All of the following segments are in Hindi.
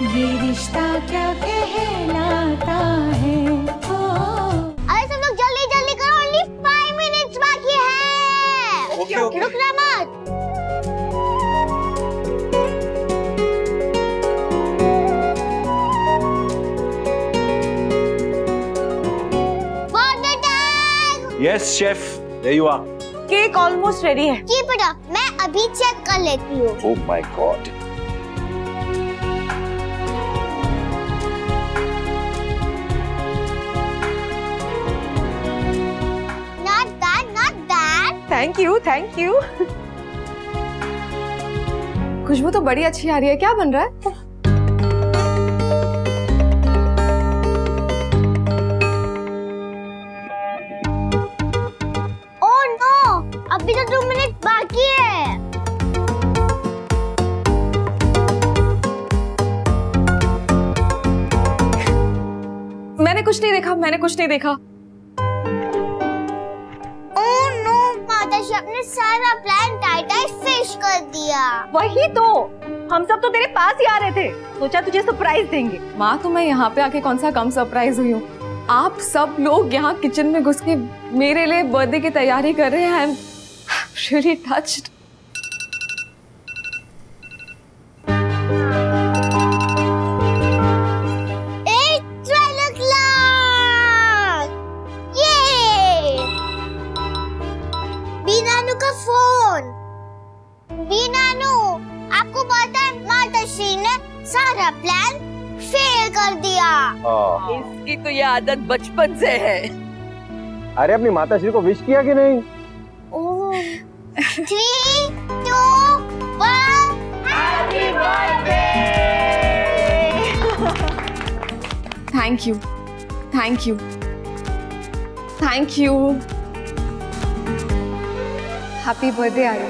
ये रिश्ता क्या कहलाता है। अरे सब लोग जल्दी जल्दी करो, ओनली 5 मिनट्स बाकी है। ओके। रुकना मत। Yes chef, there you are. Cake almost ready है। कीप इट अप, मैं अभी चेक कर लेती हूँ। Oh my God. Not bad, not bad. Thank you, thank you. खुशबू तो बड़ी अच्छी आ रही है। क्या बन रहा है? ओह नो, अभी तो 2 मिनट बाकी है। मैंने कुछ नहीं देखा, मैंने कुछ नहीं देखा। ओह नो, माताजी अपने सारा प्लान टाइट फिश कर दिया। वही तो, हम सब तो तेरे पास ही आ रहे थे, सोचा तुझे सरप्राइज देंगे। माँ, तो मैं यहाँ पे आके कौन सा कम सरप्राइज हुई हूँ। आप सब लोग यहाँ किचन में घुस के मेरे लिए बर्थडे की तैयारी कर रहे हैं। I am really touched. Binanu का फोन। बीनानू, आपको पता है माताश्री ने सारा प्लान फेल कर दिया। इसकी तो ये आदत बचपन से है। अरे अपनी माताश्री को विश किया कि नहीं? 3, 2, 1 happy birthday. Thank you, thank you, thank you. Happy birthday Aru.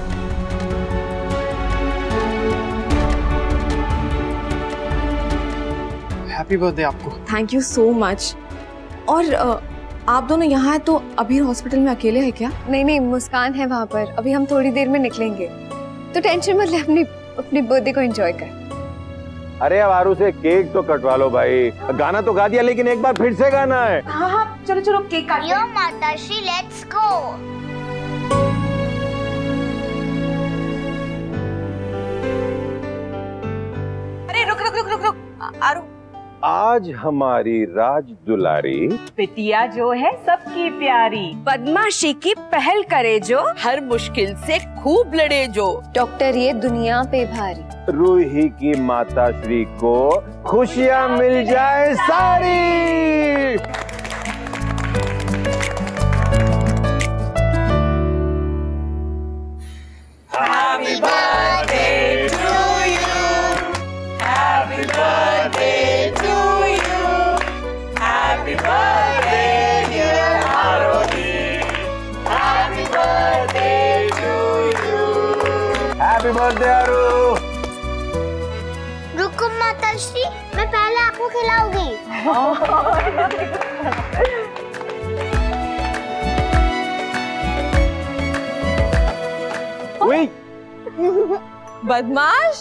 Happy birthday आपको। Thank you so much. और आप दोनों यहाँ हैं तो अभी हॉस्पिटल में अकेले हैं क्या? नहीं नहीं, मुस्कान है वहाँ पर। अभी हम थोड़ी देर में निकलेंगे, तो टेंशन मत ले, अपनी बर्थडे को एंजॉय कर। अरे अब आरू से केक तो कटवा लो भाई। गाना तो गा दिया, लेकिन एक बार फिर से गाना है। हाँ हाँ, चलो चलो केक काटते हैं। यो माताश्री, लेट्स गो। अरे रुक रुक रुक रुक रुक आरू। आज हमारी राज दुलारी बिटिया जो है सबकी प्यारी, बदमाशी की पहल करे जो, हर मुश्किल से खूब लड़े जो, डॉक्टर ये दुनिया पे भारी, रूही की माताश्री को खुशियाँ मिल जाए सारी। Happy birthday to you, happy birthday to you, happy birthday dear Arodi, happy birthday to you. Happy birthday Aru. रुको माताश्री, मैं पहले आपको खिलाऊंगी। बदमाश।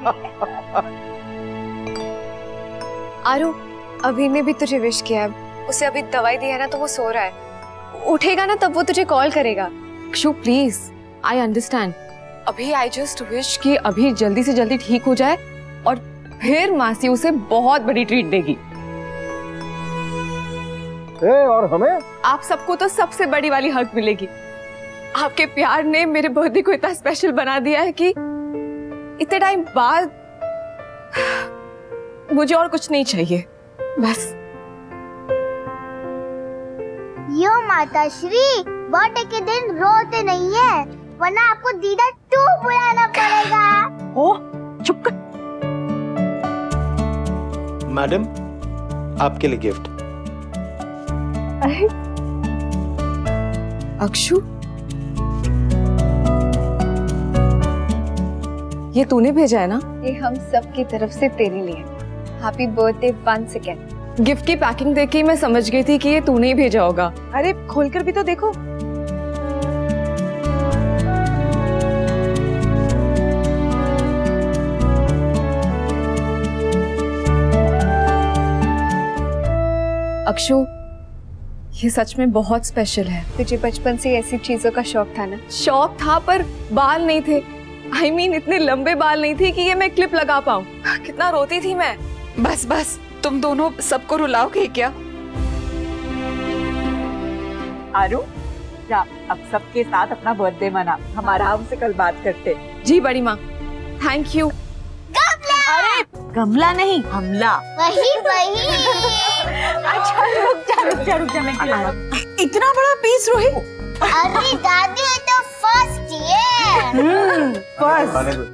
आरू, अभी ने भी तुझे विश किया है। उसे अभी दवाई दी है ना, तो वो सो रहा है। उठेगा ना तब वो तुझे कॉल करेगा। Akshu please, I understand. अभी आई जस्ट विश कि अभी जल्दी से जल्दी ठीक हो जाए, और फिर मासी उसे बहुत बड़ी ट्रीट देगी। और हमें? आप सबको तो सबसे बड़ी वाली हक मिलेगी। आपके प्यार ने मेरे बर्थडे को इतना स्पेशल बना दिया है कि इतने टाइम बाद मुझे और कुछ नहीं चाहिए, बस। यो माताश्री, बर्थडे के दिन रोते नहीं है, वरना आपको दीदा 2 बुलाना पड़ेगा। ओह, चुप कर। मैडम, आपके लिए गिफ्ट। अक्षु, ये तूने भेजा है ना? ये हम सब की तरफ से तेरे लिए। Happy birthday once again. Gift की पैकिंग देख के मैं समझ गई थी कि ये तूने ही भेजा होगा। अरे खोलकर भी तो देखो। अक्षु, ये सच में बहुत स्पेशल है। तुझे बचपन से ऐसी चीजों का शौक था ना? शौक था, पर बाल नहीं थे। I mean, इतने लंबे बाल नहीं थे कि ये मैं क्लिप लगा पाऊं। कितना रोती थी मैं। बस बस, तुम दोनों सबको रुलाओगे क्या? आरू, जा अब सबके साथ अपना बर्थडे मना। हम आराम से कल बात करते। जी बड़ी माँ, थैंक यू। अरे गमला नहीं, हमला। वही वही। अच्छा रुक जा मैं खिलाऊं। इतना बड़ा पीस रोहित। अरे दादी, ये तो फर्स्ट ईयर। फर्स्ट।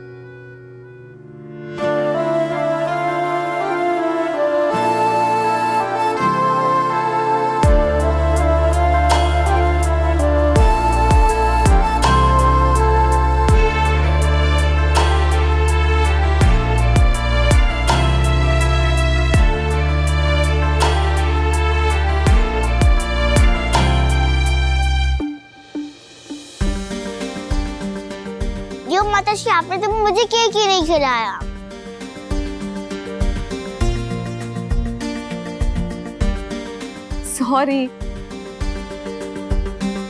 यो माता श्री, आपने तो मुझे केक ही नहीं खिलाया। सॉरी।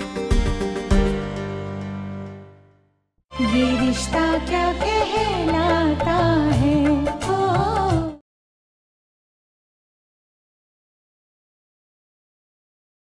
ये रिश्ता क्या कहलाता